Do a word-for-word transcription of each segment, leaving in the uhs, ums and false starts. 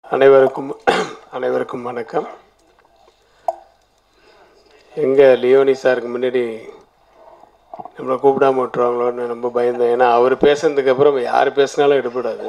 அனைவருக்கும் அனைவருக்கும் வணக்கம். எங்கே லியோனி சாருக்கு முன்னாடி நம்மளை கூப்பிடாம விட்டுருவாங்களோன்னு ரொம்ப பயந்தேன். ஏன்னா அவர் பேசுனதுக்கப்புறம் யார் பேசினாலும் எடுப்படாது.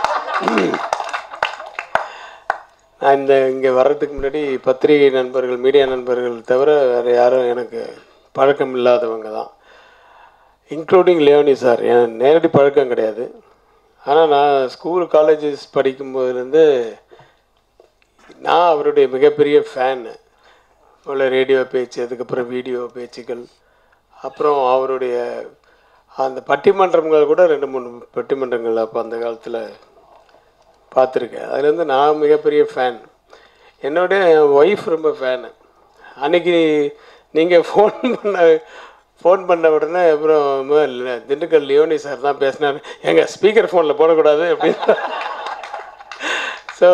நான் இந்த இங்கே வர்றதுக்கு முன்னாடி பத்திரிகை நண்பர்கள், மீடியா நண்பர்கள் தவிர வேறு யாரும் எனக்கு பழக்கம் இல்லாதவங்க தான், இன்க்ளூடிங் லியோனி சார். என் நேரடி பழக்கம் கிடையாது. ஆனால் நான் ஸ்கூல் காலேஜஸ் படிக்கும்போதுலேருந்து நான் அவருடைய மிகப்பெரிய ஃபேனு. உள்ள ரேடியோ பேச்சு, அதுக்கப்புறம் வீடியோ பேச்சுகள், அப்புறம் அவருடைய அந்த பட்டிமன்றங்கள் கூட ரெண்டு மூணு பட்டிமன்றங்கள் அப்போ அந்த காலத்தில் பார்த்துருக்கேன். அதுலேருந்து நான் மிகப்பெரிய ஃபேன். என்னுடைய என் ஒய்ஃப் ரொம்ப ஃபேனு. அன்றைக்கி நீங்கள் ஃபோன் பண்ண ஃபோன் பண்ண உடனே அப்புறம் திண்டுக்கல் லியோனி சார் தான் பேசினார். எங்கள் ஸ்பீக்கர் ஃபோனில் போடக்கூடாது அப்படின்னு. ஸோ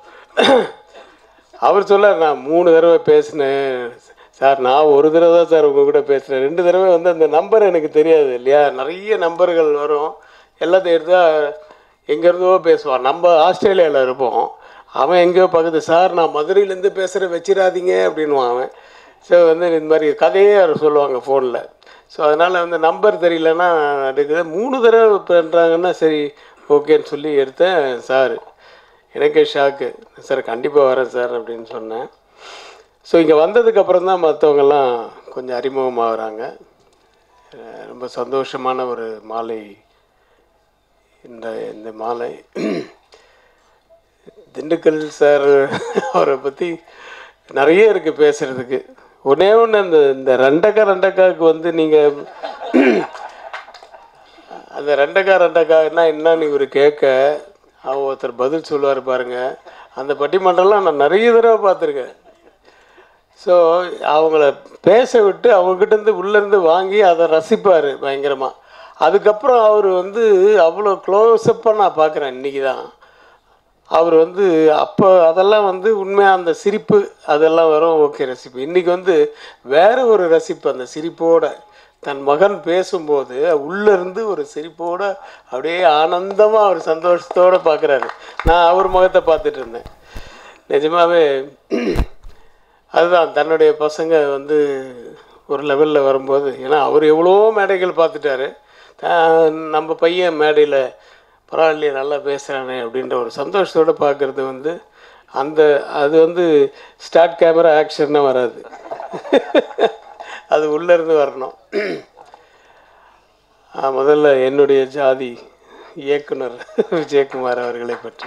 அவர் சொல்லார், நான் மூணு தடவை பேசினேன் சார். நான் ஒரு தடவை தான் சார் உங்கள் கூட பேசுகிறேன். ரெண்டு தடவை வந்து அந்த நம்பர் எனக்கு தெரியாது இல்லையா. நிறைய நம்பர்கள் வரும், எல்லாத்தையும் எடுத்தால் எங்கேருந்தோ பேசுவான். நம்ம ஆஸ்திரேலியாவில் இருப்போம், அவன் எங்கேயோ பக்கத்து. சார் நான் மதுரையிலேருந்து பேசுகிறேன், வச்சிடாதீங்க அப்படின்வான் அவன். ஸோ வந்து இந்த மாதிரி கதையே அவர் சொல்லுவாங்க ஃபோனில். ஸோ அதனால் வந்து நம்பர் தெரியலன்னா எடுக்குது. மூணு தடவை பண்ணுறாங்கன்னா சரி ஓகேன்னு சொல்லி எடுத்தேன். சார் எனக்கே ஷாக்கு. சார் கண்டிப்பாக வரேன் சார் அப்படின்னு சொன்னேன். ஸோ இங்கே வந்ததுக்கப்புறம் தான் மற்றவங்கெல்லாம் கொஞ்சம் அறிமுகமாகறாங்க. ரொம்ப சந்தோஷமான ஒரு மாலை இந்த இந்த மாலை. திண்டுக்கல் சார் அவரை பற்றி நிறைய இருக்குது பேசுகிறதுக்கு. ஒன்றே ஒன்று, அந்த இந்த ரெண்டக்கா ரெண்டக்காவுக்கு வந்து நீங்கள் அந்த ரெண்டக்கா ரெண்டக்கான்னா என்னன்னு இவர் கேட்க அவ ஒருத்தர் பதில் சொல்லுவார் பாருங்கள். அந்த பட்டிமன்றம்லாம் நான் நிறைய தடவை பார்த்துருக்கேன். ஸோ அவங்கள பேச விட்டு அவங்ககிட்டேருந்து உள்ளேருந்து வாங்கி அதை ரசிப்பார் பயங்கரமாக. அதுக்கப்புறம் அவர் வந்து அவ்வளோ க்ளோஸ்அப்பாக நான் பார்க்குறேன் இன்றைக்கி தான். அவர் வந்து அப்போ அதெல்லாம் வந்து உண்மையாக அந்த சிரிப்பு அதெல்லாம் வரும், ஓகே ரசிப்பு. இன்றைக்கி வந்து வேறு ஒரு ரசிப்பு. அந்த சிரிப்போட தன் மகன் பேசும்போது உள்ளேருந்து ஒரு சிரிப்போடு அப்படியே ஆனந்தமாக அவர் சந்தோஷத்தோடு பார்க்குறாரு. நான் அவர் முகத்தை பார்த்துட்டு இருந்தேன். நிஜமாகவே அதுதான் தன்னுடைய பசங்க வந்து ஒரு லெவலில் வரும்போது, ஏன்னா அவர் எவ்வளோ மேடைகள் பார்த்துட்டாரு. நம்ம பையன் மேடையில் பரவாயில்லையே நல்லா பேசுகிறானே அப்படின்ற ஒரு சந்தோஷத்தோடு பார்க்குறது வந்து அந்த அது வந்து ஸ்டார்ட் கேமரா ஆக்ஷன்னா வராது, அது உள்ளேருந்து வரணும். முதல்ல என்னுடைய ஜாதி இயக்குனர் விஜயகுமார் அவர்களை பற்றி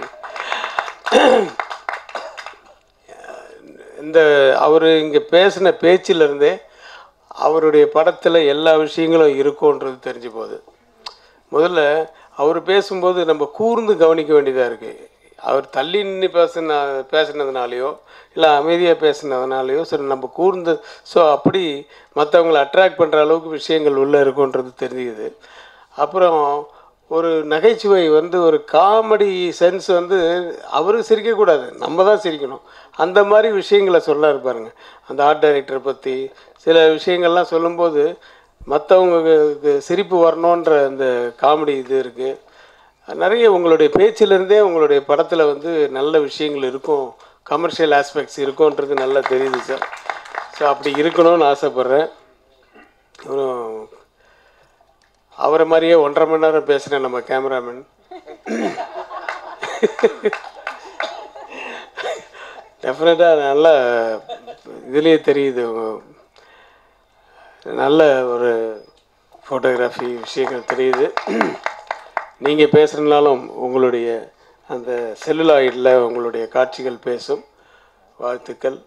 இந்த அவர் இங்கே பேசின பேச்சிலிருந்தே அவருடைய படத்தில் எல்லா விஷயங்களும் இருக்கும்ன்றது தெரிஞ்சு போகுது. முதல்ல அவர் பேசும்போது நம்ம கூர்ந்து கவனிக்க வேண்டியதாக இருக்குது. அவர் தள்ளி நின்று பேசின பேசினதுனாலையோ இல்லை அமைதியாக பேசினதுனாலையோ சரி நம்ம கூர்ந்து, ஸோ அப்படி மற்றவங்களை அட்ராக்ட் பண்ணுற அளவுக்கு விஷயங்கள் உள்ளே இருக்குன்றது தெரியுது. அப்புறம் ஒரு நகைச்சுவை வந்து ஒரு காமெடி சென்ஸ் வந்து அவரு சிரிக்கக்கூடாது, நம்ம தான் சிரிக்கணும். அந்த மாதிரி விஷயங்களை சொல்ல இருப்பாருங்க. அந்த ஆர்ட் டைரக்டரை பற்றி சில விஷயங்கள்லாம் சொல்லும்போது மற்றவங்களுக்கு சிரிப்பு வரணுன்ற அந்த காமெடி இது இருக்குது. நிறைய உங்களுடைய பேச்சிலேருந்தே உங்களுடைய படத்தில் வந்து நல்ல விஷயங்கள் இருக்கும், கமர்ஷியல் ஆஸ்பெக்ட்ஸ் இருக்கும்ன்றது நல்லா தெரியுது சார். ஸோ அப்படி இருக்கணும்னு ஆசைப்பட்றேன். அப்புறம் அவரை மாதிரியே ஒன்றரை மணி நேரம் பேசுகிறேன் நம்ம கேமராமேன். டெஃபினட்டாக நல்ல இதுலேயே தெரியுது, நல்ல ஒரு ஃபோட்டோகிராஃபி விஷயங்கள் தெரியுது. நீங்கள் பேசுகிறனாலும் உங்களுடைய அந்த செல்லுலாய்டில் உங்களுடைய காட்சிகள் பேசும். வாழ்த்துக்கள்.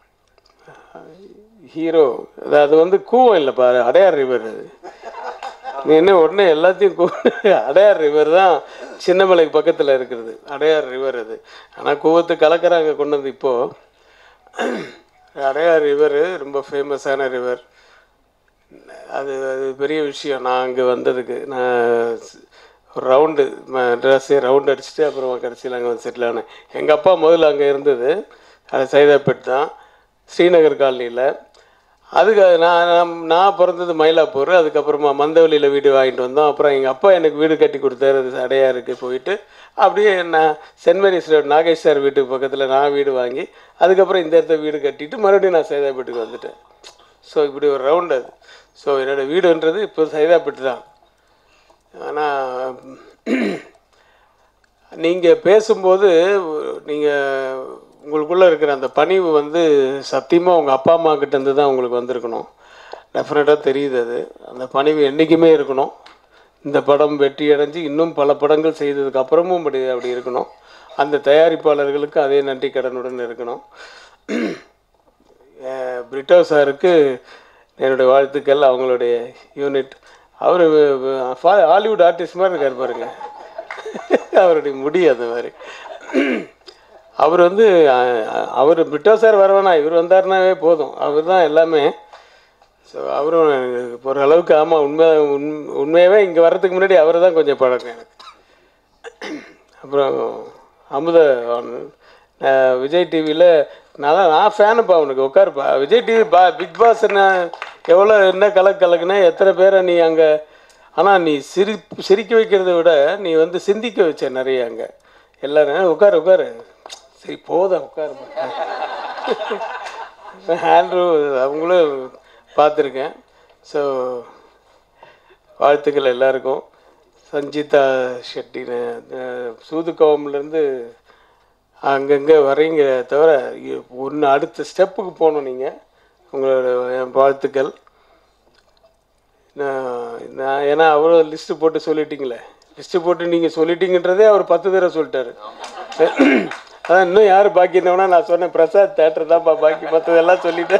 ஹீரோ அது வந்து கூவம் இல்லை பாரு, அடையார் ரிவர். அது நீ என்ன உடனே எல்லாத்தையும் கூ அடையார் ரிவர் தான் சின்னமலைக்கு பக்கத்தில் இருக்கிறது அடையார் ரிவர் அது. ஆனால் கூவத்து கலக்கிறாங்க கொண்டு வந்து. இப்போது அடையார் ரிவர் ரொம்ப ஃபேமஸான ரிவர். அது அது பெரிய விஷயம். நான் அங்கே வந்ததுக்கு நான் ஒரு ரவுண்டு ட்ரெஸ்ஸே ரவுண்டு அடிச்சுட்டு அப்புறம் கடைசியில் அங்கே வந்து செட்டில் ஆனேன். எங்கள் அப்பா முதல்ல அங்கே இருந்தது அது சைதாப்பேட் தான், ஸ்ரீநகர் காலனியில். அதுக்கு நான் நான் நான் பிறந்தது மயிலாப்பூர். அதுக்கப்புறமா மந்தவெளியில் வீடு வாங்கிட்டு வந்தோம். அப்புறம் எங்கள் அப்பா எனக்கு வீடு கட்டி கொடுத்தாரு, அது அடையாருக்கு போயிட்டு அப்படியே நான் Saint Mary's road Nagesh sir வீட்டுக்கு பக்கத்தில் நான் வீடு வாங்கி அதுக்கப்புறம் இந்த இடத்த வீடு கட்டிட்டு மறுபடியும் நான் சைதாப்பேட்டுக்கு வந்துட்டேன். ஸோ இப்படி ஒரு ரவுண்ட் அது. ஸோ என்னோடய வீடுன்றது இப்போ சைதாப்பேட்டு தான். ஆனால் நீங்கள் பேசும்போது நீங்கள் உங்களுக்குள்ளே இருக்கிற அந்த பணிவு வந்து சத்தியமாக உங்கள் அப்பா அம்மா கிட்டேருந்து தான் உங்களுக்கு வந்திருக்கணும். டெஃபினட்டாக தெரியுது அது. அந்த பணிவு என்றைக்குமே இருக்கணும். இந்த படம் வெற்றி அடைஞ்சு இன்னும் பல படங்கள் செய்ததுக்கு அப்புறமும் அப்படி அப்படி இருக்கணும். அந்த தயாரிப்பாளர்களுக்கு அதே நன்றி கடனுடன் இருக்கணும். பிரிட்டோ சாருக்கு என்னுடைய வாழ்த்துக்கள். அவங்களுடைய யூனிட் அவர் ஹாலிவுட் ஆர்டிஸ்ட் மாதிரி இருக்கார் பாருங்க. அவருடைய முடி அந்த மாதிரி. அவர் வந்து அவர் பிரிட்டோ சார் வரவேணா, இவர் வந்தாருனாவே போதும். அவர் தான் எல்லாமே. ஸோ அவரும் ஒரு அளவுக்கு ஆமாம் உண்மை உண் உண்மையாகவே இங்கே வர்றதுக்கு முன்னாடி அவர் தான் கொஞ்சம் பழக்கம் எனக்கு. அப்புறம் அமுத விஜய் டிவியில் நான் தான் நான் ஃபேனுப்பா அவனுக்கு. உட்காருப்பா விஜய் டிவி பா பிக் பாஸ் என்ன எவ்வளோ என்ன கலக்கு கலக்குன்னா எத்தனை பேரை நீ அங்கே. ஆனால் நீ சிரி சிரிக்க வைக்கிறத விட நீ வந்து சிந்திக்க வச்ச நிறைய அங்கே எல்லோரும். உட்காரு உட்காரு சரி போதும் உட்காருப்பா. ஆண்ட்ரூ அவங்களும் பார்த்துருக்கேன். ஸோ வாழ்த்துக்கள் எல்லாருக்கும். சஞ்சிதா ஷெட்டின்னு சூதுக்கோவம்லேருந்து அங்கங்கே வரீங்க தவிர ஒன்று அடுத்த ஸ்டெப்புக்கு போகணும் நீங்கள். உங்களோட வாழ்த்துக்கள். நான் நான் ஏன்னா அவ்வளோ லிஸ்ட்டு போட்டு சொல்லிட்டீங்களே. லிஸ்ட்டு போட்டு நீங்கள் சொல்லிட்டீங்கன்றதே அவர் பத்து தடவை சொல்லிட்டாரு. அதான் இன்னும் யார் பாக்கி இருந்தவனா நான் சொன்னேன் பிரசாத் தேட்டர் தான்ப்பா பாக்கி மற்றதெல்லாம் சொல்லிட்டேன்.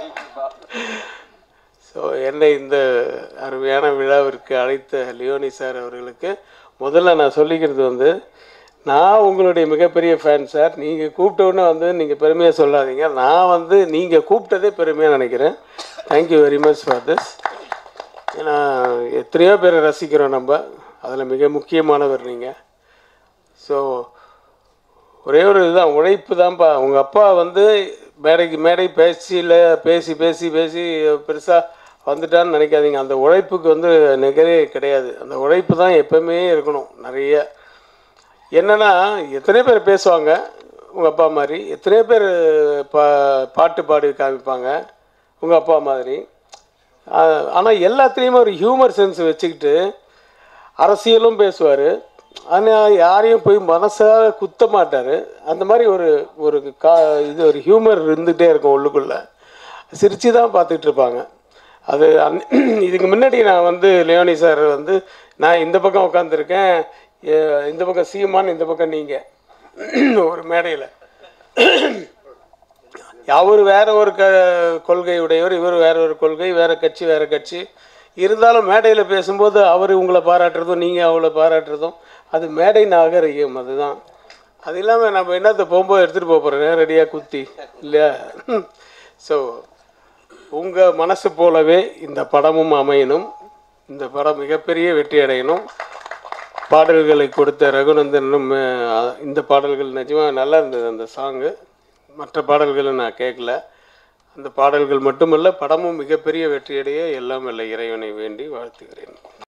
ஸோ என்னை இந்த அருமையான விழாவிற்கு அழைத்த லியோனி சார் அவர்களுக்கு முதல்ல நான் சொல்லிக்கிறது வந்து நான் உங்களுடைய மிகப்பெரிய ஃபேன் சார். நீங்கள் கூப்பிட்டோன்னே வந்து நீங்கள் பெருமையாக சொல்லாதீங்க. நான் வந்து நீங்கள் கூப்பிட்டதே பெருமையாக நினைக்கிறேன். Thank you very much for this. ஏன்னா எத்தனையோ பேரை ரசிக்கிறோம் நம்ம, அதில் மிக முக்கியமானவர் நீங்கள். ஸோ ஒரே ஒரு இதுதான், உழைப்பு தான்ப்பா. உங்கள் அப்பா வந்து மேடைக்கு மேடை பேச்சியில் பேசி பேசி பேசி பெருசாக வந்துட்டான்னு நினைக்காதீங்க. அந்த உழைப்புக்கு வந்து நிகரே கிடையாது. அந்த உழைப்பு தான் எப்போவுமே இருக்கணும். நிறைய என்னென்னா எத்தனை பேர் பேசுவாங்க உங்கள் அப்பா மாதிரி, எத்தனையோ பேர் பா பாட்டு பாடி காமிப்பாங்க உங்கள் அப்பா மாதிரி. ஆனால் எல்லாத்துலேயுமே ஒரு ஹியூமர் சென்ஸ் வச்சுக்கிட்டு அரசியலும் பேசுவார். ஆனால் யாரையும் போய் மனசாக குத்த மாட்டார். அந்த மாதிரி ஒரு ஒரு கா இது ஒரு ஹியூமர் இருந்துகிட்டே இருக்கும் உள்ளுக்குள்ளே. சிரித்து தான் பார்த்துட்டு இருப்பாங்க. அது அந் இதுக்கு முன்னாடி நான் வந்து லியோனி சார் வந்து நான் இந்த பக்கம் உட்காந்துருக்கேன், இந்த பக்கம் சீமான், இந்த பக்கம் நீங்கள் ஒரு மேடையில். அவர் வேற ஒரு க கொள்கை உடையவர், இவர் வேற ஒரு கொள்கை, வேறு கட்சி வேறு கட்சி. இருந்தாலும் மேடையில் பேசும்போது அவர் உங்களை பாராட்டுறதும் நீங்கள் அவளை பாராட்டுறதும் அது மேடை நாகரிகம். அதுதான். அது இல்லாமல் நம்ம என்னத்தை போகும்போது எடுத்துகிட்டு போக போகிறோம் நேரடியாக குத்தி இல்லையா? ஸோ உங்கள் மனசு போலவே இந்த படமும் அமையணும். இந்த படம் மிகப்பெரிய வெற்றி அடையணும். பாடல்களை கொடுத்த ரகுநந்தனும் இந்த பாடல்கள் நிஜமாக நல்லா இருந்தது. அந்த சாங்கு மற்ற பாடல்களை நான் கேட்கல. அந்த பாடல்கள் மட்டுமல்ல, படமும் மிகப்பெரிய வெற்றியடைய எல்லாம் வல்ல இறைவனை வேண்டி வாழ்த்துகிறேன்.